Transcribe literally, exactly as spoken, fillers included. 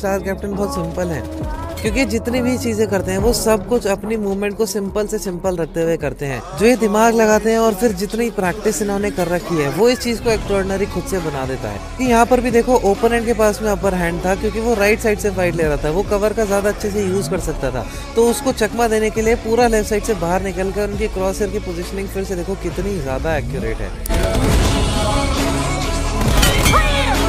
Star captain बहुत simple है, क्योंकि जितनी भी चीजें करते हैं वो सब कुछ अपनी मूवमेंट को सिंपल से सिंपल रखते हुए करते हैं। जो ये दिमाग लगाते हैं और फिर जितनी प्रैक्टिस इन्होंने कर रखी है वो इस चीज को एक्स्ट्राऑर्डिनरी खुद से बना देता है। कि यहाँ पर भी देखो ओपोनेंट के पास में अपर हैंड था, क्योंकि वो राइट साइड से फाइट ले रहा था, वो कवर का ज्यादा अच्छे से यूज कर सकता था, तो उसको चकमा देने के लिए पूरा लेफ्ट साइड से बाहर निकल कर उनकी क्रॉसर की पोजिशनिंग फिर से देखो कितनी ज्यादा एक्यूरेट है।